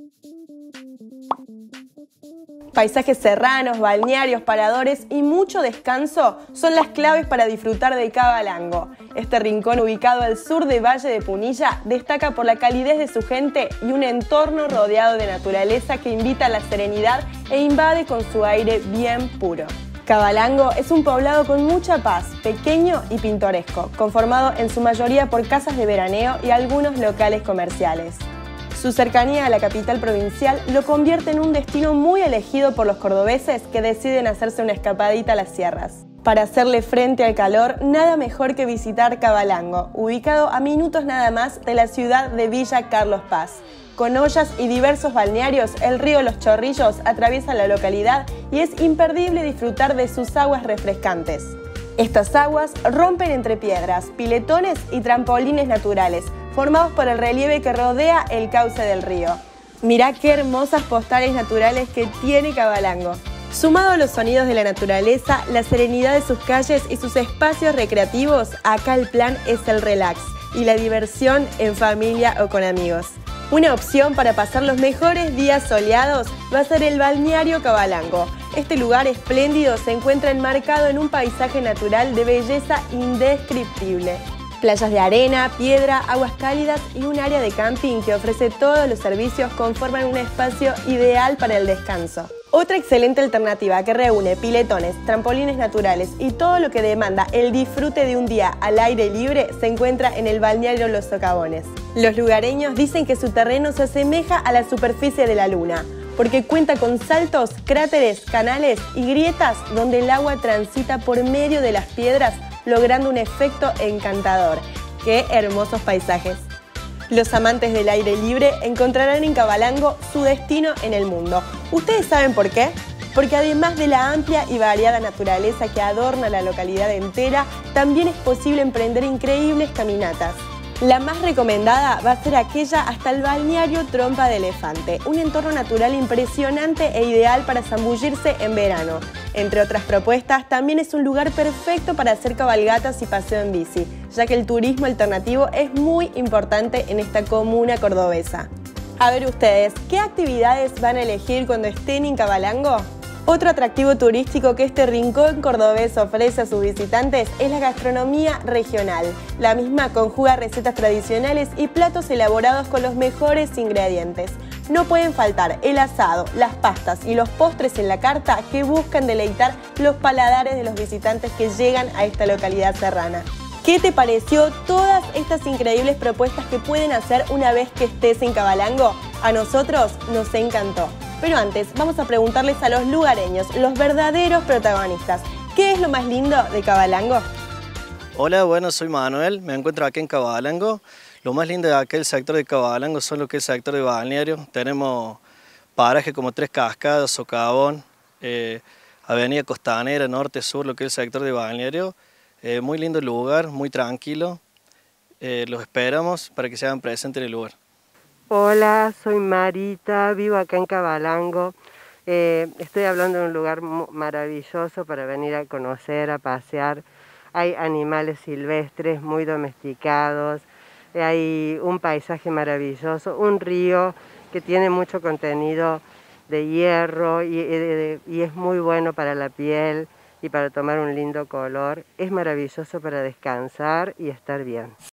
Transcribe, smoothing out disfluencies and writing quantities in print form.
Paisajes serranos, balnearios, paradores y mucho descanso son las claves para disfrutar de Cabalango. Este rincón ubicado al sur de Valle de Punilla destaca por la calidez de su gente y un entorno rodeado de naturaleza que invita a la serenidad e invade con su aire bien puro. Cabalango es un poblado con mucha paz, pequeño y pintoresco, conformado en su mayoría por casas de veraneo y algunos locales comerciales. Su cercanía a la capital provincial lo convierte en un destino muy elegido por los cordobeses que deciden hacerse una escapadita a las sierras. Para hacerle frente al calor, nada mejor que visitar Cabalango, ubicado a minutos nada más de la ciudad de Villa Carlos Paz. Con ollas y diversos balnearios, el río Los Chorrillos atraviesa la localidad y es imperdible disfrutar de sus aguas refrescantes. Estas aguas rompen entre piedras, piletones y trampolines naturales, formados por el relieve que rodea el cauce del río. Mirá qué hermosas postales naturales que tiene Cabalango. Sumado a los sonidos de la naturaleza, la serenidad de sus calles y sus espacios recreativos, acá el plan es el relax y la diversión en familia o con amigos. Una opción para pasar los mejores días soleados va a ser el balneario Cabalango. Este lugar espléndido se encuentra enmarcado en un paisaje natural de belleza indescriptible. Playas de arena, piedra, aguas cálidas y un área de camping que ofrece todos los servicios conforman un espacio ideal para el descanso. Otra excelente alternativa que reúne piletones, trampolines naturales y todo lo que demanda el disfrute de un día al aire libre se encuentra en el balneario Los Socavones. Los lugareños dicen que su terreno se asemeja a la superficie de la luna, porque cuenta con saltos, cráteres, canales y grietas donde el agua transita por medio de las piedras, logrando un efecto encantador. ¡Qué hermosos paisajes! Los amantes del aire libre encontrarán en Cabalango su destino en el mundo. ¿Ustedes saben por qué? Porque además de la amplia y variada naturaleza que adorna la localidad entera, también es posible emprender increíbles caminatas. La más recomendada va a ser aquella hasta el balneario Trompa de Elefante, un entorno natural impresionante e ideal para zambullirse en verano. Entre otras propuestas, también es un lugar perfecto para hacer cabalgatas y paseo en bici, ya que el turismo alternativo es muy importante en esta comuna cordobesa. A ver ustedes, ¿qué actividades van a elegir cuando estén en Cabalango? Otro atractivo turístico que este rincón cordobés ofrece a sus visitantes es la gastronomía regional. La misma conjuga recetas tradicionales y platos elaborados con los mejores ingredientes. No pueden faltar el asado, las pastas y los postres en la carta que buscan deleitar los paladares de los visitantes que llegan a esta localidad serrana. ¿Qué te pareció todas estas increíbles propuestas que pueden hacer una vez que estés en Cabalango? A nosotros nos encantó. Pero antes, vamos a preguntarles a los lugareños, los verdaderos protagonistas, ¿qué es lo más lindo de Cabalango? Hola, bueno, soy Manuel, me encuentro aquí en Cabalango. Lo más lindo de aquel sector de Cabalango son lo que es el sector de balneario. Tenemos parajes como Tres Cascadas, Socavón, Avenida Costanera, Norte, Sur, lo que es el sector de balneario. Muy lindo lugar, muy tranquilo. Los esperamos para que se hagan presentes en el lugar. Hola, soy Marita, vivo acá en Cabalango. Estoy hablando de un lugar maravilloso para venir a conocer, a pasear. Hay animales silvestres muy domesticados, hay un paisaje maravilloso, un río que tiene mucho contenido de hierro y es muy bueno para la piel y para tomar un lindo color. Es maravilloso para descansar y estar bien.